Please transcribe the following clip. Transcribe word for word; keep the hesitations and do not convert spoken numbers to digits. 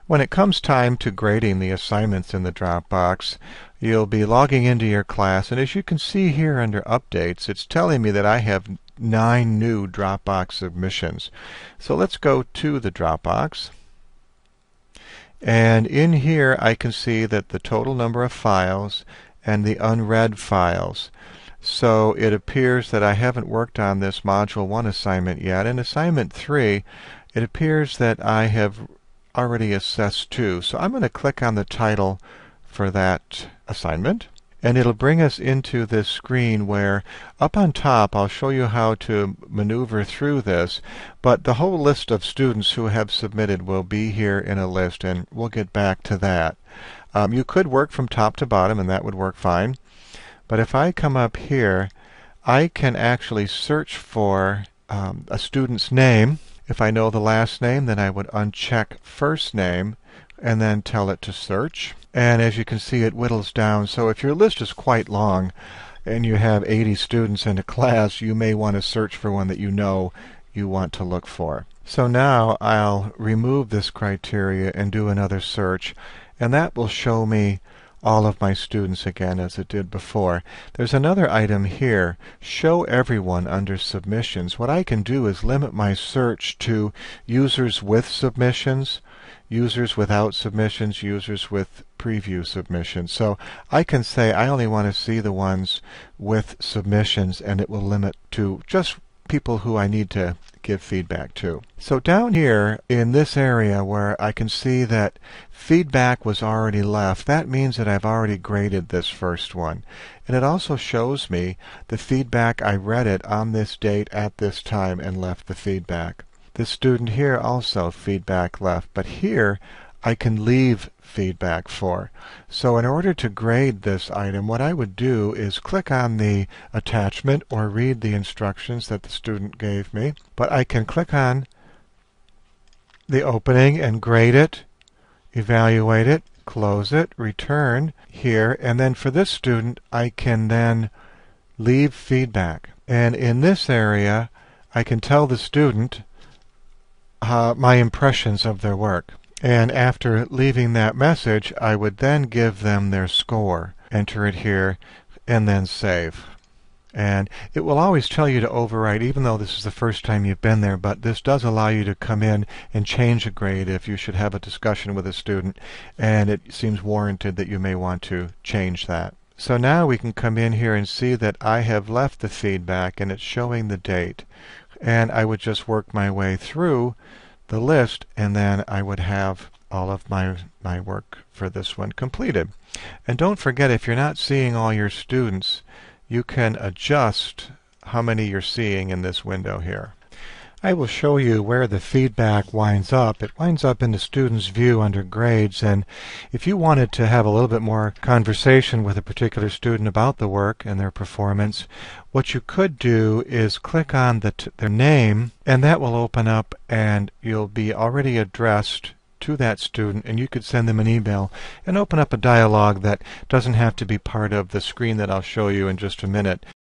When it comes time to grading the assignments in the Dropbox, you'll be logging into your class, and as you can see here under Updates, it's telling me that I have nine new Dropbox submissions. So let's go to the Dropbox. And in here I can see that the total number of files and the unread files. So it appears that I haven't worked on this Module one assignment yet. In Assignment three, it appears that I have already assessed two. So I'm going to click on the title for that assignment, and it'll bring us into this screen where up on top I'll show you how to maneuver through this, but the whole list of students who have submitted will be here in a list, and we'll get back to that. Um, you could work from top to bottom, and that would work fine. But if I come up here, I can actually search for um, a student's name. If I know the last name, then I would uncheck first name and then tell it to search. And as you can see, it whittles down. So if your list is quite long and you have eighty students in a class, you may want to search for one that you know you want to look for. So now I'll remove this criteria and do another search, and that will show me all of my students again as it did before. There's another item here, Show Everyone under Submissions. What I can do is limit my search to users with submissions, users without submissions, users with preview submissions. So I can say I only want to see the ones with submissions, and it will limit to just people who I need to give feedback to. So down here in this area where I can see that feedback was already left, that means that I've already graded this first one. And it also shows me the feedback I read it on this date at this time and left the feedback. This student here also feedback left, but here I can leave feedback for. So in order to grade this item, what I would do is click on the attachment or read the instructions that the student gave me. But I can click on the opening and grade it, evaluate it, close it, return here, and then for this student I can then leave feedback. And in this area I can tell the student uh, my impressions of their work. And after leaving that message, I would then give them their score. Enter it here, and then save. And it will always tell you to overwrite, even though this is the first time you've been there, but this does allow you to come in and change a grade if you should have a discussion with a student, and it seems warranted that you may want to change that. So now we can come in here and see that I have left the feedback, and it's showing the date. And I would just work my way through the list, and then I would have all of my my work for this one completed. And don't forget, if you're not seeing all your students, you can adjust how many you're seeing in this window here. I will show you where the feedback winds up. It winds up in the student's view under grades, and if you wanted to have a little bit more conversation with a particular student about the work and their performance, what you could do is click on the t their name, and that will open up, and you'll be already addressed to that student, and you could send them an email and open up a dialogue that doesn't have to be part of the screen that I'll show you in just a minute.